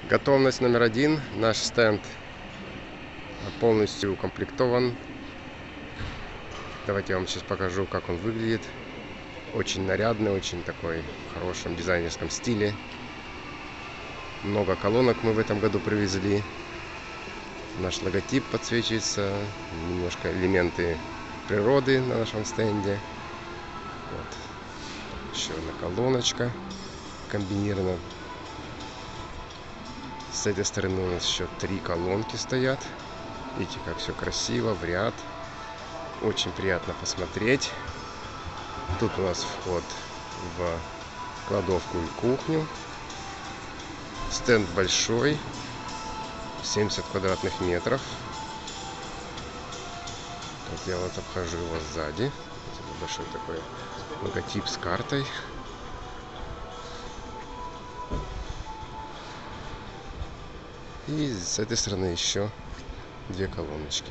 Готовность номер один. Наш стенд полностью укомплектован. Давайте я вам сейчас покажу, как он выглядит. Очень нарядный, очень такой в хорошем дизайнерском стиле. Много колонок мы в этом году привезли. Наш логотип подсвечивается. Немножко элементы природы на нашем стенде. Вот. Еще одна колоночка комбинирована. С этой стороны у нас еще 3 колонки стоят. Видите, как все красиво, в ряд. Очень приятно посмотреть. Тут у нас вход в кладовку и кухню. Стенд большой, 70 квадратных метров. Вот я вот обхожу его сзади. Это большой такой логотип с картой. И с этой стороны еще 2 колоночки.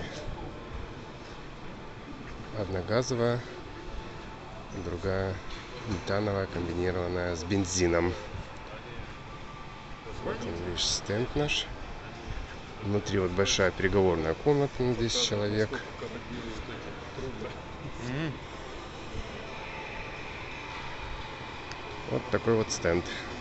Одна газовая, другая метановая, комбинированная с бензином. Вот он, видишь, стенд наш. Внутри вот большая переговорная комната на 10 человек. Вот такой вот стенд.